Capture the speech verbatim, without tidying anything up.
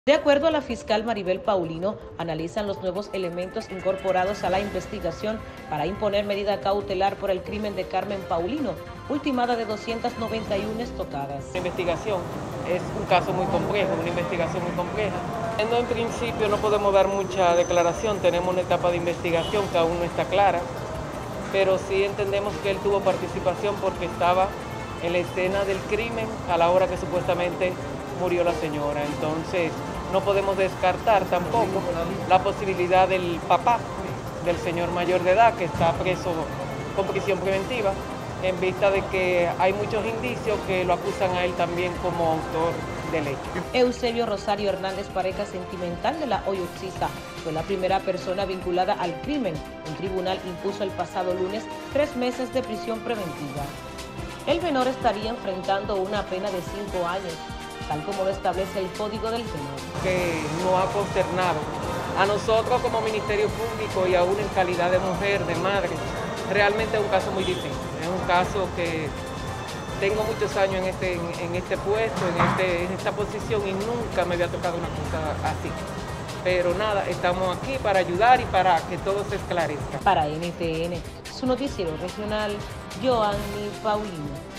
De acuerdo a la fiscal Maribel Paulino, analizan los nuevos elementos incorporados a la investigación para imponer medida cautelar por el crimen de Carmen Paulino, ultimada de doscientas noventa y una estocadas. La investigación es un caso muy complejo, una investigación muy compleja. No, en principio no podemos dar mucha declaración, tenemos una etapa de investigación que aún no está clara, pero sí entendemos que él tuvo participación porque estaba en la escena del crimen a la hora que supuestamente murió la señora. Entonces no podemos descartar tampoco la posibilidad del papá del señor mayor de edad que está preso con prisión preventiva, en vista de que hay muchos indicios que lo acusan a él también como autor del hecho. Eusebio Rosario Hernández, pareja sentimental de la hoy occisa, fue la primera persona vinculada al crimen. Un tribunal impuso el pasado lunes tres meses de prisión preventiva. El menor estaría enfrentando una pena de cinco años, tal como lo establece el Código del Penal. Que nos ha consternado a nosotros como Ministerio Público y aún en calidad de mujer, de madre. Realmente es un caso muy difícil, es un caso que tengo muchos años en este, en, en este puesto, en, este, en esta posición y nunca me había tocado una cosa así. Pero nada, estamos aquí para ayudar y para que todo se esclarezca. Para N T N, su noticiero regional, Joanny Paulino.